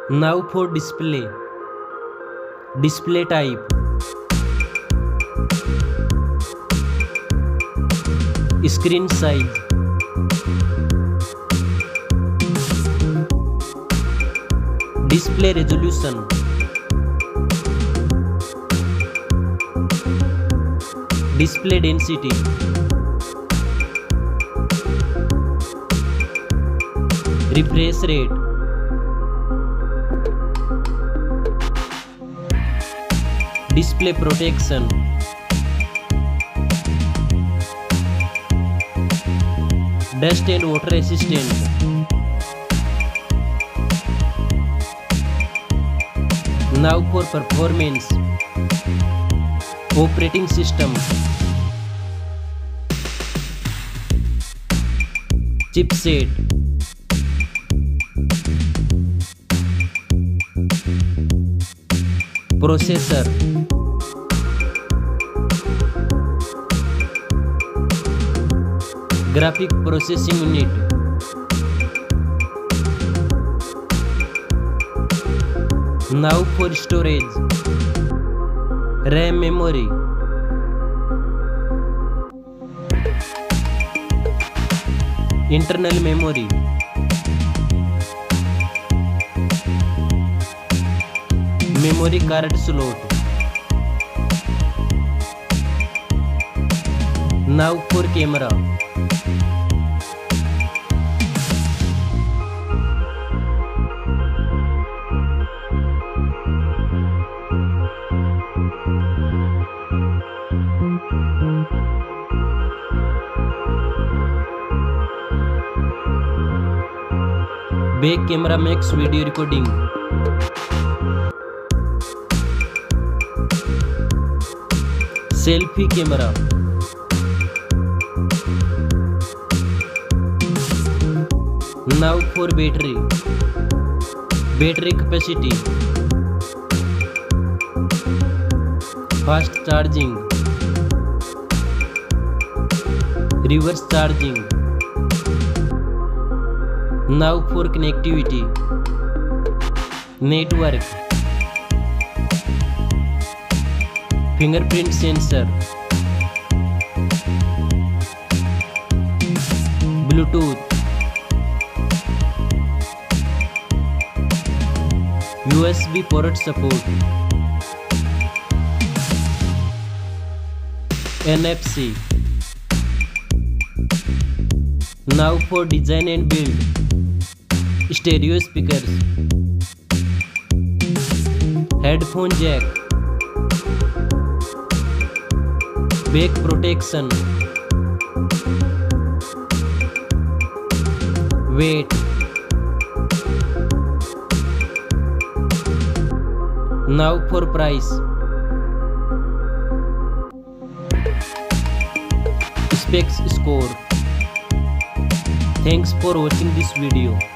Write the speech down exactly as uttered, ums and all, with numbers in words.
Now for display. Display type. Screen size. Display resolution. Display density. Refresh rate. Display protection. Dust and water resistant. Now for performance. Operating system. Chipset. Processor. Graphic processing unit. Now for storage. RAM memory. Internal memory. Memory card slot. Now for camera. Back camera makes video recording. Selfie camera. Now for battery. Battery capacity. Fast charging. Reverse charging. Now for connectivity. Network. Fingerprint sensor. Bluetooth. U S B port support. N F C. Now for design and build. Stereo speakers. Headphone jack. Back protection. Weight. Now for price. Specs score. Thanks for watching this video.